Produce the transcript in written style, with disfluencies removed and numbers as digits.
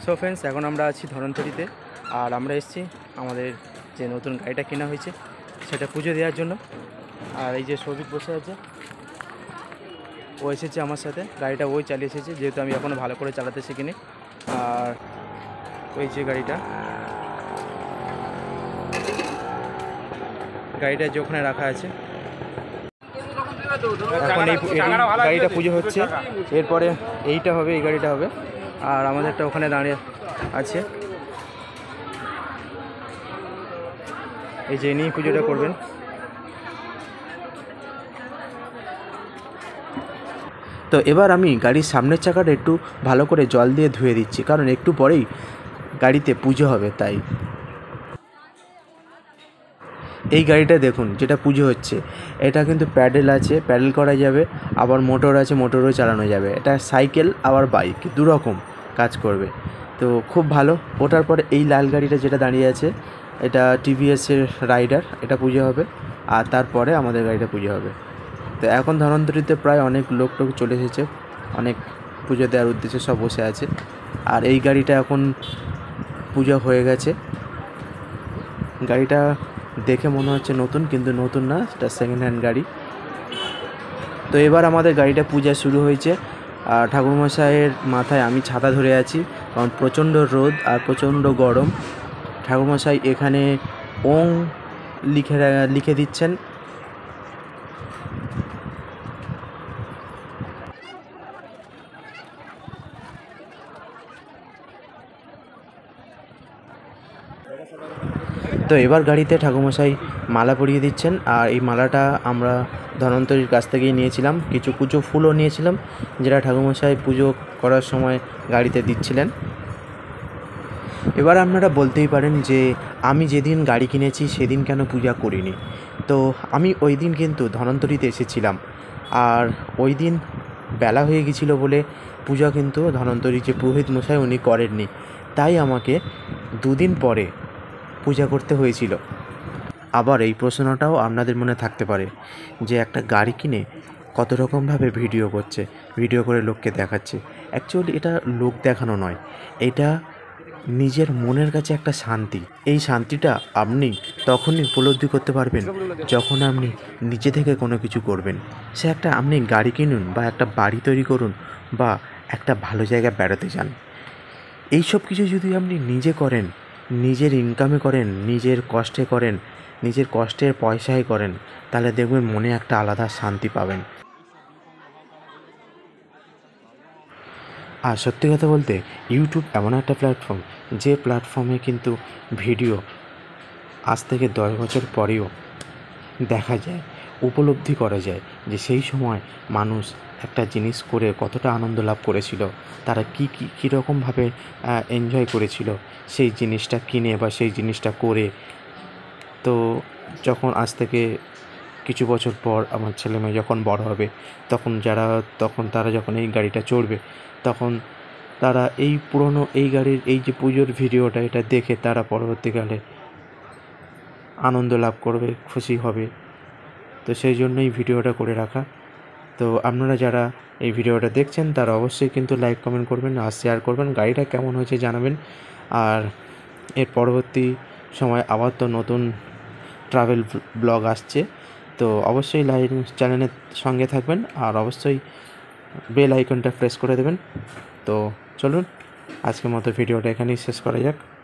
So friends, এখন আমরা আছি ধনন্তরিতে। আর আমরা এসেছি আমাদের যে নতুন গাড়িটা কেনা হয়েছে সেটা পুজো দেওয়ার জন্য। আর এই যে সৌভিক বসে আছে, ও এসেছে আমার সাথে। গাড়িটা ওই চালিয়ে এসেছে, যেহেতু আমি এখনও ভালো করে চালাতে শিখিনি। আর ওই যে গাড়িটা যে ওখানে রাখা আছে, এখন এই গাড়িটা পুজো হচ্ছে। এরপরে এইটা হবে, এই গাড়িটা হবে। আর আমাদেরটা ওখানে দাঁড়িয়ে আছে, এই যে নিয়ে পুজোটা করবেন। তো এবার আমি গাড়ির সামনের চাকাটা একটু ভালো করে জল দিয়ে ধুয়ে দিচ্ছি, কারণ একটু পরেই গাড়িতে পুজো হবে। তাই এই গাড়িটা দেখুন, যেটা পুজো হচ্ছে, এটা কিন্তু প্যাডেল আছে, প্যাডেল করা যাবে, আবার মোটর আছে, মোটরও চালানো যাবে। এটা সাইকেল আবার বাইক দুরকম কাজ করবে। তো খুব ভালো। ওটার পরে এই লাল গাড়িটা যেটা দাঁড়িয়ে আছে, এটা টিভিএসের রাইডার, এটা পুজো হবে। আর তারপরে আমাদের গাড়িটা পুজো হবে। তো এখন ধনন্তরিতে প্রায় অনেক লোক চলে এসেছে, অনেক পুজো দেওয়ার উদ্দেশ্যে সব বসে আছে। আর এই গাড়িটা এখন পুজো হয়ে গেছে। গাড়িটা দেখে মনে হচ্ছে নতুন, কিন্তু নতুন না, এটা সেকেন্ড হ্যান্ড গাড়ি। তো এবার আমাদের গাড়িটা পূজা শুরু হয়েছে। আর ঠাকুরমশাইয়ের মাথায় আমি ছাতা ধরে আছি, কারণ প্রচণ্ড রোদ আর প্রচণ্ড গরম। ঠাকুরমশাই এখানে ওং লিখে দিচ্ছেন। তো এবার গাড়িতে ঠাকুরমশাই মালা পরিয়ে দিচ্ছেন। আর এই মালাটা আমরা ধনন্তরীর কাছ থেকেই নিয়েছিলাম, কিছু কুচো ফুলও নিয়েছিলাম, যেটা ঠাকুরমশাই পুজো করার সময় গাড়িতে দিচ্ছিলেন। এবার আপনারা বলতেই পারেন যে আমি যেদিন গাড়ি কিনেছি সেদিন কেন পূজা করিনি। তো আমি ওই দিন কিন্তু ধনন্তরীতে এসেছিলাম, আর ওই দিন বেলা হয়ে গেছিলো বলে পূজা কিন্তু ধনন্তরী যে পুরোহিত মশাই উনি করেননি। তাই আমাকে দুদিন পরে পূজা করতে হয়েছিল। আবার এই প্রশ্নটাও আপনাদের মনে থাকতে পারে যে একটা গাড়ি কিনে কত রকমভাবে ভিডিও করছে, ভিডিও করে লোককে দেখাচ্ছে। অ্যাকচুয়ালি এটা লোক দেখানো নয়, এটা নিজের মনের কাছে একটা শান্তি। এই শান্তিটা আপনি তখনই উপলব্ধি করতে পারবেন যখন আপনি নিজে থেকে কোনো কিছু করবেন। সে একটা আপনি গাড়ি কিনুন, বা একটা বাড়ি তৈরি করুন, বা একটা ভালো জায়গায় বেড়াতে যান। এইসব কিছু যদি আপনি নিজে করেন, নিজের ইনকামে করেন, নিজের কষ্টে করেন, নিজের কষ্টের পয়সায় করেন, তাহলে দেখবেন মনে একটা আলাদা শান্তি পাবেন। আর সত্যি কথা বলতে, ইউটিউব এমন একটা প্ল্যাটফর্ম, যে প্ল্যাটফর্মে কিন্তু ভিডিও আজ থেকে 10 বছর পরেও দেখা যায়, উপলব্ধি করা যায় যে সেই সময় মানুষ একটা জিনিস করে কতটা আনন্দ লাভ করেছিল, তারা কী রকমভাবে এনজয় করেছিল সেই জিনিসটা কিনে বা সেই জিনিসটা করে। তো যখন আজ থেকে কিছু বছর পর আমার ছেলে মেয়ে যখন বড় হবে, তখন তারা যখন এই গাড়িটা চড়বে, তখন তারা এই পুরনো এই গাড়ির এই যে পুজোর ভিডিওটা, এটা দেখে তারা পরবর্তীকালে আনন্দ লাভ করবে, খুশি হবে। তো সেই জন্যই ভিডিওটা করে রাখা। তো আপনারা যারা এই ভিডিওটা দেখছেন তারা অবশ্যই কিন্তু লাইক কমেন্ট করবেন আর শেয়ার করবেন, গাড়িটা কেমন হয়েছে জানাবেন। আর এর পরবর্তী সময় আবার তো নতুন ট্রাভেল ব্লগ আসছে, তো অবশ্যই চ্যানেলের সঙ্গে থাকবেন, আর অবশ্যই বেল আইকনটা প্রেস করে দেবেন। তো চলুন, আজকের মতো ভিডিওটা এখানেই শেষ করা যাক।